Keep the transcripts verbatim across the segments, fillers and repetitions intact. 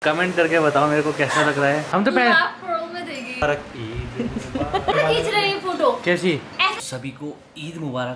Comment करके बताओ मेरे को कैसा लग रहा है। हम तो पहले खींच रहे हैं फोटो कैसी। सभी को ईद मुबारक।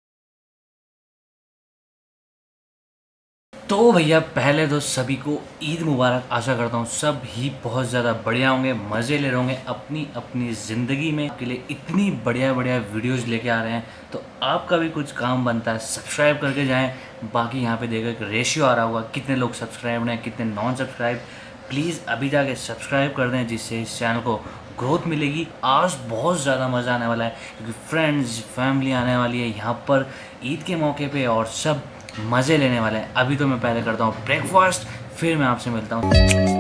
तो भैया पहले तो सभी को ईद मुबारक। आशा करता हूँ सब ही बहुत ज़्यादा बढ़िया होंगे, मज़े ले रहे होंगे अपनी अपनी ज़िंदगी में। आपके लिए इतनी बढ़िया बढ़िया वीडियोस लेके आ रहे हैं, तो आपका भी कुछ काम बनता है, सब्सक्राइब करके जाएं। बाकी यहाँ पे देखो एक रेशियो आ रहा होगा, कितने लोग सब्सक्राइब हैं कितने नॉन सब्सक्राइब। प्लीज़ अभी जाके सब्सक्राइब कर दें, जिससे इस चैनल को ग्रोथ मिलेगी। आज बहुत ज़्यादा मज़ा आने वाला है क्योंकि फ्रेंड्स फैमिली आने वाली है यहाँ पर ईद के मौके पे और सब मज़े लेने वाले हैं। अभी तो मैं पहले करता हूँ ब्रेकफास्ट, फिर मैं आपसे मिलता हूँ।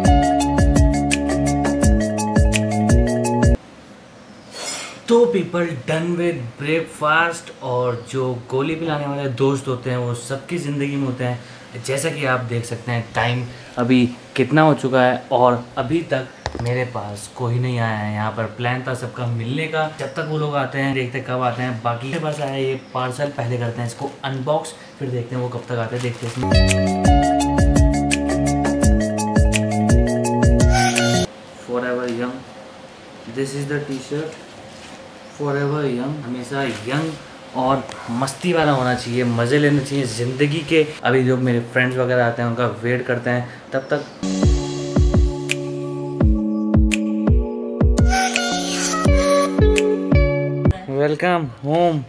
तो पीपल डन विद ब्रेकफास्ट। और जो गोली पिलाने वाले दोस्त होते हैं वो सबकी ज़िंदगी में होते हैं। जैसा कि आप देख सकते हैं टाइम अभी कितना हो चुका है और अभी तक मेरे पास कोई नहीं आया है। यहाँ पर प्लान था सबका मिलने का, जब तक वो लोग आते हैं देखते हैं कब आते हैं। बाकी मेरे पास आया ये पार्सल, पहले करते हैं इसको अनबॉक्स, फिर देखते हैं वो कब तक आते हैं। देखते हैं forever young, this is the T shirt forever young. हमेशा यंग और मस्ती वाला होना चाहिए, मज़े लेने चाहिए ज़िंदगी के। अभी जो मेरे फ्रेंड्स वगैरह आते हैं उनका वेट करते हैं, तब तक welcome home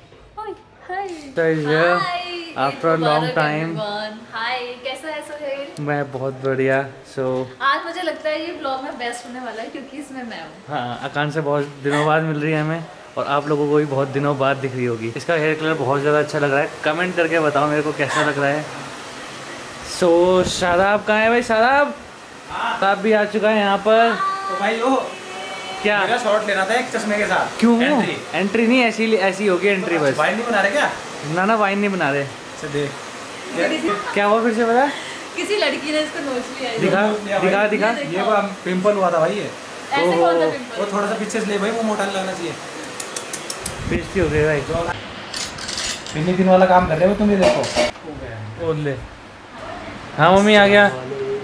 after long time. Hi, कैसा है सोहेल? मैं बहुत बढ़िया। सो so, आज मुझे लगता है ये ब्लॉग में बेस्ट होने वाला है क्योंकि इसमें मैं हूँ। हाँ, आकांक्षा बहुत दिनों बाद मिल रही है हमें और आप लोगों को भी बहुत दिनों बाद दिख रही होगी। इसका हेयर कलर बहुत ज़्यादा अच्छा लग रहा है। कमेंट करके बताओ मेरे को कैसा लग रहा है। सो so, शादाब कहाँ है भाई? शादाब शादाब भी आ चुका है यहाँ पर। तो भाई वो क्या मेरा शॉट लेना था एक चश्मे के साथ। क्यों? एंट्री एंट्री नहीं, ऐसी ऐसी होगी एंट्री बस। वाइन नहीं बना रहे क्या? ना ना वाइन नहीं बना रहे। अच्छा देख क्या हुआ फिर से बता। किसी लड़की ने इसको नोच लिया है। दिखा दिखा दिखा। ये वो पिंपल हुआ था भाई ये। ऐसे कौन सा पिंपल? वो थोड़ा सा पीछे से ले भाई, वो मोटा नहीं लगना चाहिए। बेइज्जती हो गई भाई। पिन्नी दिन वाला काम कर रहे हो तुम, ये देखो। बोल ले। हाँ मम्मी आ गया।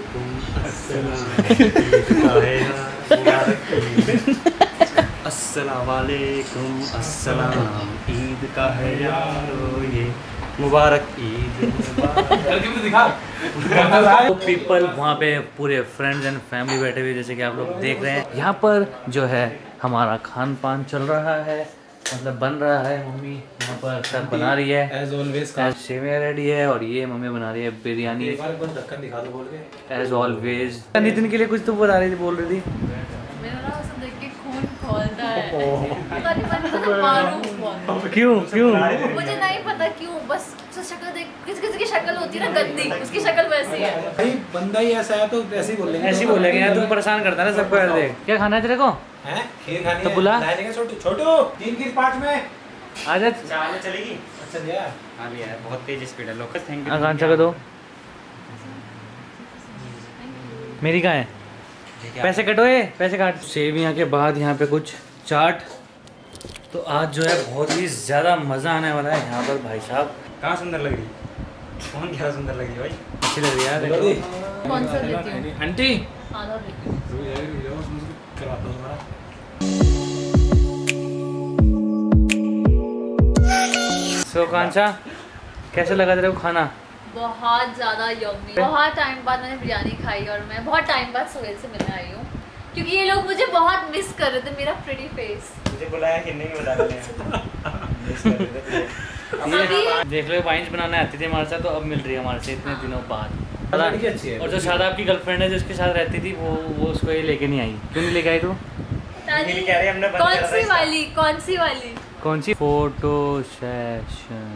अस्सलाम वालेकुम, अस्सलाम, ईद का है यारो ये मुबारक ईद मुबारक। दिखा तो पीपल वहाँ पे पूरे फ्रेंड्स एंड फैमिली बैठे हुए, जैसे कि आप लोग देख रहे हैं। यहाँ पर जो है हमारा खान पान चल रहा है, मतलब बन रहा है। मम्मी यहाँ पर सब बना रही है एज ऑलवेज। सेवियां रेडी है और ये मम्मी बना रही है बिरयानी एक बार ढक्कन दिखा दो बोल के। As always. नितिन के लिए कुछ तो बता रही थी, बोल रही थी। मेरा ना सब देख के खून खौलता है। पता नहीं पता नहीं मारूं। क्यों क्यों? मुझे नहीं पता क्यों, बस शक्ल देख, किसी किसी की शक्ल होती है ना गंदी, उसकी शक्ल वैसी है भाई। बंदा ही ऐसा है तो ऐसे ही बोलेंगे। ऐसे ही बोलेंगे यार, तुम परेशान करता है सबको यार। देख क्या खाना है तेरे को? हैं खीर खानी तो है। बुला। लाने का छोटू छोटू तीन की पार्ट में आ जा। चावल चलेगी? अच्छा दिया। हाँ लिया है, बहुत तेज स्पीड है। Local thank you. आकांक्षा को दो। मेरी कहाँ है? पैसे कटोए, पैसे काट। सेवियां के बाद यहाँ पे कुछ चाट। तो आज जो है बहुत ही ज़्यादा मज़ा आने वाला है यहाँ पर भाई साहब। कहाँ सुंदर लग रही? कौन क्या सुंदर लग रही है भाई? अच्छी लग रही है यार। कौन सा लेती हूँ? आंटी आधा लेती हूँ। सो कांचा कैसे लगा तेरे को खाना? बहुत ज़्यादा यम्मी। बहुत टाइम बाद मैंने बिरयानी खाई और मैं बहुत टाइम बाद सोहेल से मिलने आई हूँ क्योंकि ये लोग मुझे बहुत मिस कर रहे थे, मेरा प्रिटी फेस। मुझे बुलाया कि नहीं बता ये देख लो, वाइन्स बनाने आती थी हमारे साथ, तो अब मिल रही है हमारे से इतने दिनों बाद। लड़की अच्छी है। और जो शादाब की गर्लफ्रेंड है जिसके साथ रहती थी, वो वो उसको ये लेके नहीं आई। क्यों नहीं लेके आई तू? कह रही हमने बंद कौन करा था सी इसका। वाली? कौन सी वाली? कौन सी? Photo session.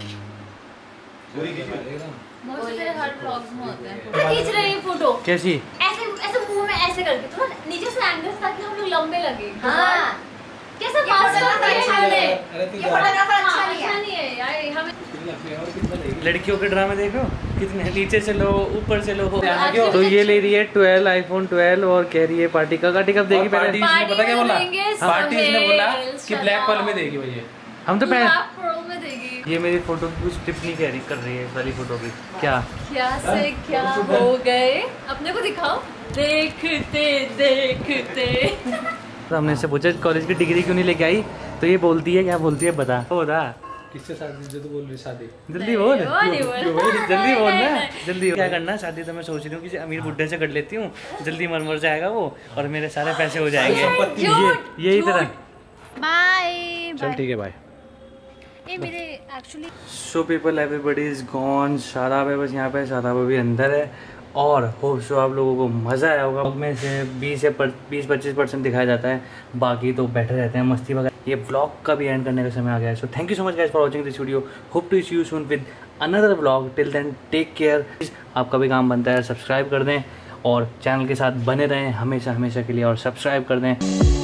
मोस्टली तेरे हर व्लॉग्स में होते हैं। खींच रहे हैं फोटो कैसी? ऐसे ऐसे मुंह में ऐसे करके, तो ना नीचे से एंगल्स ताकि हम लोग लंबे लगे। हाँ, कैसे मास्टर अच्छा है। ये फोटोग्राफर अच्छा नहीं है यार। हमें लड़कियों के ड्रामे देख रहे हो कितने, नीचे से लो ऊपर से लो। तो तो ये ले रही है ट्वेल्व आईफोन ट्वेल्व और कह रही है पार्टी का पार्टी कब देगी पहले? पार्टी पता क्या बोला? देंगे पार्टी इसने बोला कि सोहेल, ब्लैक पल में देगी भैया। हम तो पहले ब्लैक पर्ल में देगी। ये मेरी फोटो की कुछ टिप्पणी कह रही कर रही है इस वाली फोटो की। क्या क्या से क्या हो गए, अपने को दिखाओ। देखते देखते तो हमने इससे पूछा कॉलेज की डिग्री क्यों नहीं लेके आई, तो ये बोलती है, क्या बोलती है बता बता। किससे शादी? जो तू बोल रही शादी, जल्दी बोल, नहीं, वो नहीं बोल। जल्दी बोल ना, नहीं, जल्दी। क्या करना शादी? तो मैं सोच रही हूँ किसी अमीर बुड्ढे से कर लेती हूँ, जल्दी मर मर जाएगा वो और मेरे सारे पैसे हो जाएंगे। संपत्ति ये यही तरह। बाय चल ठीक है बाय। ये मेरे actually so people everybody is gone. Shadab है बस यहाँ पे, शादाब अभी अंदर है। और होप सो आप लोगों को मज़ा आया होगा। में से बीस या बीस पच्चीस परसेंट दिखाया जाता है, बाकी तो बैठे रहते हैं मस्ती वगैरह। ये व्लॉग का भी एंड करने का समय आ गया है। So thank you so much guys for watching this video. Hope to see you soon with another vlog. Till then take care. आपका भी काम बनता है सब्सक्राइब कर दें और चैनल के साथ बने रहें हमेशा हमेशा के लिए, और सब्सक्राइब कर दें।